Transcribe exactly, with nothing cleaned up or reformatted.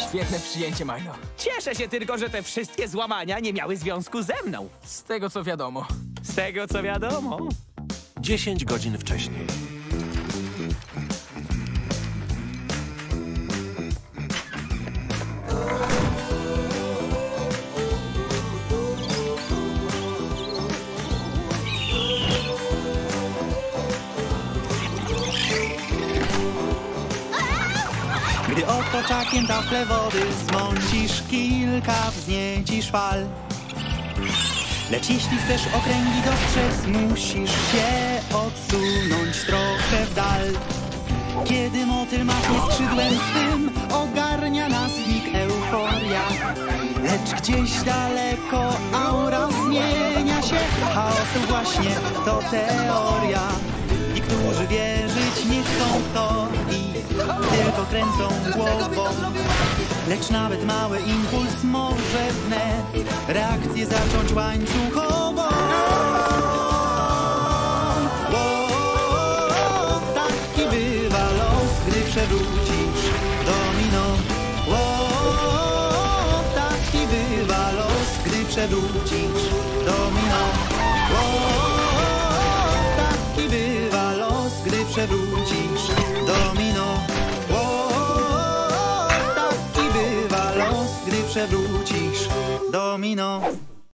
Świetne przyjęcie, Milo. Cieszę się tylko, że te wszystkie złamania nie miały związku ze mną. Z tego, co wiadomo. Z tego, co wiadomo. Dziesięć godzin wcześniej. Gdy otoczakiem tafle wody zmącisz kilka, wzniecisz fal. Lecz jeśli chcesz okręgi dostrzec, musisz się odsunąć trochę w dal. Kiedy motyl machnie skrzydłem swym, ogarnia nas w mig euforia. Lecz gdzieś daleko aura zmienia się, chaosu właśnie to teoria. I którzy wierzyć nie chcą w to i tylko kręcą głową. Lecz nawet mały impuls może wnet reakcję zacząć łańcuchową. O, taki bywa los, gdy przewrócisz domino. O, taki bywa los, gdy przewrócisz domino. O, taki bywa los, gdy przewrócisz domino. O, taki bywa los, gdy przewrócisz domino.